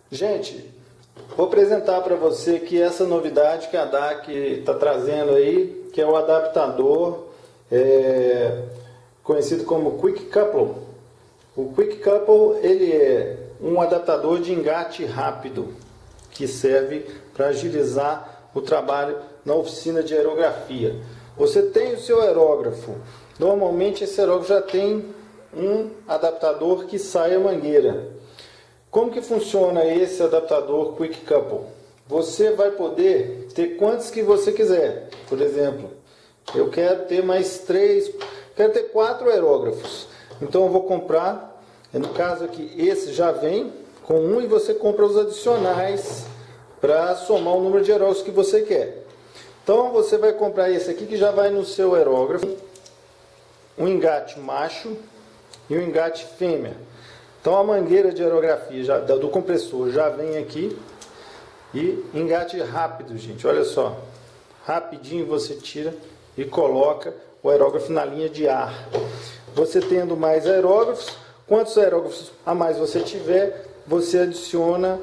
Gente, vou apresentar para você que essa novidade que a DAC está trazendo aí, que é o adaptador conhecido como Quick Couple. O Quick Couple ele é um adaptador de engate rápido que serve para agilizar o trabalho na oficina de aerografia. Você tem o seu aerógrafo. Normalmente esse aerógrafo já tem um adaptador que sai a mangueira. Como que funciona esse adaptador Quick Couple? Você vai poder ter quantos que você quiser. Por exemplo, eu quero ter mais 3, quero ter 4 aerógrafos. Então eu vou comprar, no caso aqui, esse já vem com um e você compra os adicionais para somar o número de aerógrafos que você quer. Então você vai comprar esse aqui que já vai no seu aerógrafo, um engate macho e um engate fêmea. Então a mangueira de aerografia do compressor já vem aqui e engate rápido, gente, olha só, rapidinho você tira e coloca o aerógrafo na linha de ar. Você tendo mais aerógrafos, quantos aerógrafos a mais você tiver, você adiciona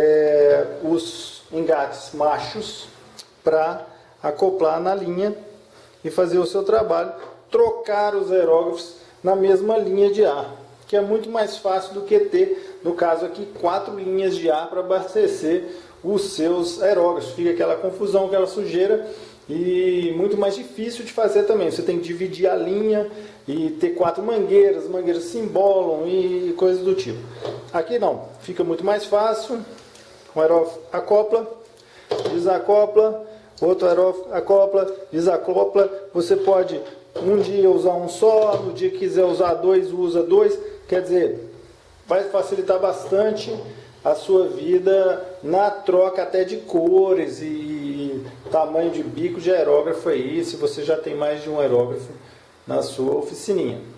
os engates machos para acoplar na linha e fazer o seu trabalho, trocar os aerógrafos na mesma linha de ar, que é muito mais fácil do que ter, no caso aqui, 4 linhas de ar para abastecer os seus aerógrafos. Fica aquela confusão, aquela sujeira e muito mais difícil de fazer também. Você tem que dividir a linha e ter 4 mangueiras, as mangueiras se embolam e coisas do tipo. Aqui não, fica muito mais fácil. Um aerógrafo acopla, desacopla, outro aerógrafo acopla, desacopla. Você pode um dia usar um só, no dia que quiser usar 2, usa 2. Quer dizer, vai facilitar bastante a sua vida na troca até de cores e tamanho de bico de aerógrafo aí, se você já tem mais de um aerógrafo na sua oficininha.